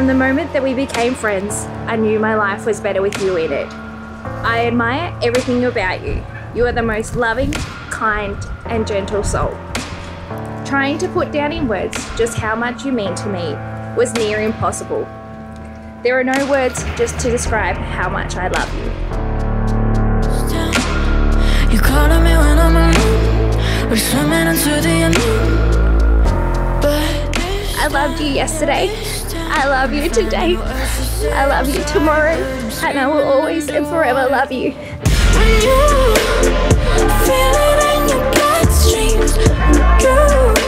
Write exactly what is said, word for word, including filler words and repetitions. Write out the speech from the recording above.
From the moment that we became friends, I knew my life was better with you in it. I admire everything about you. You are the most loving, kind, and gentle soul. Trying to put down in words just how much you mean to me was near impossible. There are no words just to describe how much I love you. You calling me when I'm alone. We're swimming into the unknown. But I loved you yesterday. I love you today. I love you tomorrow. And I will always and forever love you. when you feel it in your bloodstreams, you